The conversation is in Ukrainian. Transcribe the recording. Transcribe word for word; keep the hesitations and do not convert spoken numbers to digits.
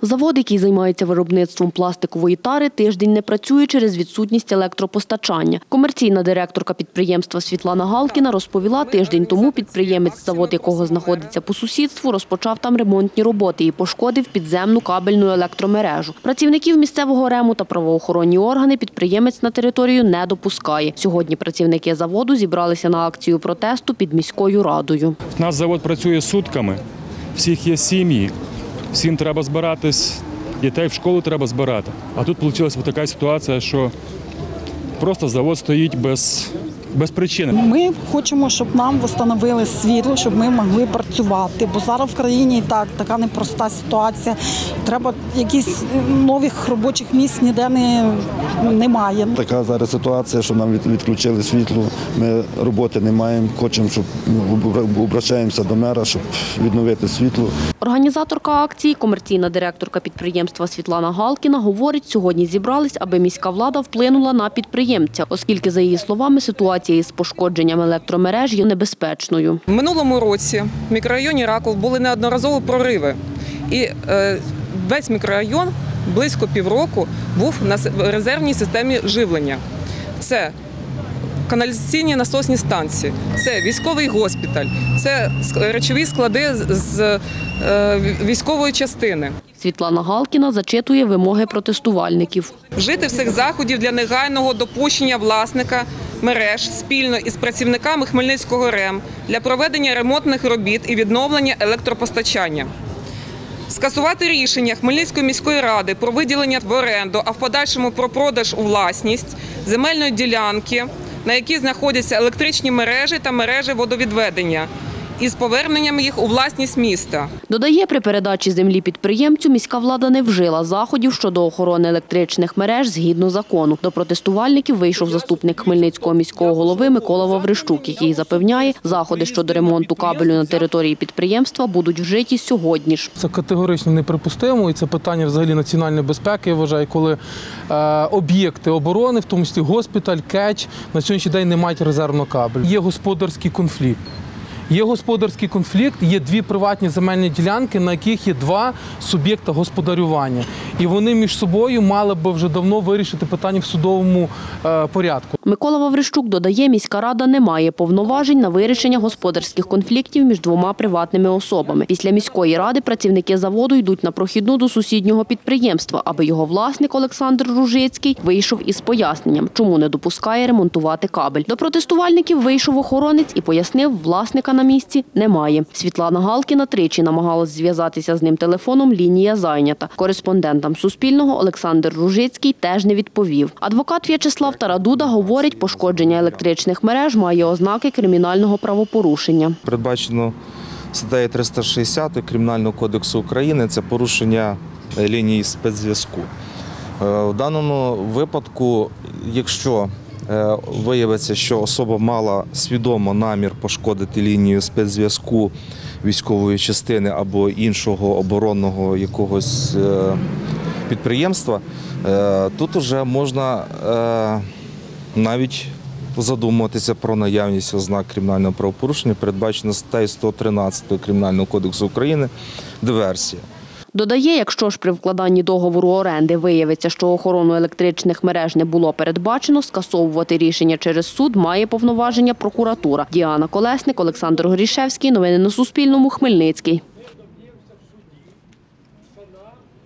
Завод, який займається виробництвом пластикової тари, тиждень не працює через відсутність електропостачання. Комерційна директорка підприємства Світлана Галкіна розповіла, тиждень тому підприємець, завод якого знаходиться по сусідству, розпочав там ремонтні роботи і пошкодив підземну кабельну електромережу. Працівників місцевого РЕМу та правоохоронні органи підприємець на територію не допускає. Сьогодні працівники заводу зібралися на акцію протесту під міською радою. У нас завод працює сутками, всіх є сім'ї. Всім треба збиратись, дітей в школу треба збирати. А тут вийшла така ситуація, що просто завод стоїть без, без причини. Ми хочемо, щоб нам встановили світло, щоб ми могли працювати. Бо зараз в країні і так, така непроста ситуація. Треба якісь нових робочих місць ніде не, немає. Така зараз ситуація, що нам відключили світло, ми роботи не маємо, хочемо, щоб обращаємося до мера, щоб відновити світло. Організаторка акції, комерційна директорка підприємства Світлана Галкіна, говорить, сьогодні зібрались, аби міська влада вплинула на підприємця, оскільки, за її словами, ситуація із пошкодженням електромереж є небезпечною. В минулому році в мікрорайоні Раков були неодноразово прориви. І е, весь мікрорайон близько півроку був на резервній системі живлення. Це каналізаційні насосні станції, це військовий госпіталь, це речові склади з е, військової частини. Світлана Галкіна зачитує вимоги протестувальників. Вжити всіх заходів для негайного допущення власника мереж спільно із працівниками Хмельницького РЕМ для проведення ремонтних робіт і відновлення електропостачання. Скасувати рішення Хмельницької міської ради про виділення в оренду, а в подальшому про продаж у власність земельної ділянки, на якій знаходяться електричні мережі та мережі водовідведення, із поверненням їх у власність міста. Додає, при передачі землі підприємцю міська влада не вжила заходів щодо охорони електричних мереж згідно закону. До протестувальників вийшов заступник Хмельницького міського голови Микола Ваврищук, який запевняє, заходи щодо ремонту кабелю на території підприємства будуть вжиті сьогодні ж. Це категорично неприпустимо, і це питання взагалі національної безпеки, я вважаю, коли е, об'єкти оборони, в тому числі госпіталь, КЕЧ, на сьогоднішній день не мають резервного кабелю. Є господарський конфлікт. Є господарський конфлікт, є дві приватні земельні ділянки, на яких є два суб'єкта господарювання. І вони між собою мали б вже давно вирішити питання в судовому е, порядку. Микола Ваврищук додає, міська рада не має повноважень на вирішення господарських конфліктів між двома приватними особами. Після міської ради працівники заводу йдуть на прохідну до сусіднього підприємства, аби його власник Олександр Ружицький вийшов із поясненням, чому не допускає ремонтувати кабель. До протестувальників вийшов охоронець і пояснив, власника на місці немає. Світлана Галкіна тричі намагалась зв'язатися з ним телефоном, лінія зайнята. Кореспондентам Суспільного Олександр Ружицький теж не відповів. Адвокат В'ячеслав Тарадуда говорить, пошкодження електричних мереж має ознаки кримінального правопорушення. Передбачено статтею триста шістдесят Кримінального кодексу України – це порушення лінії спецзв'язку. В даному випадку, якщо виявиться, що особа мала свідомо намір пошкодити лінію спецзв'язку військової частини або іншого оборонного якогось підприємства, тут вже можна навіть задумуватися про наявність ознак кримінального правопорушення, передбачено статтею сто тринадцять Кримінального кодексу України диверсія. Додає, якщо ж при вкладанні договору оренди виявиться, що охорону електричних мереж не було передбачено, скасовувати рішення через суд має повноваження прокуратура. Діана Колесник, Олександр Горішевський. Новини на Суспільному. Хмельницький.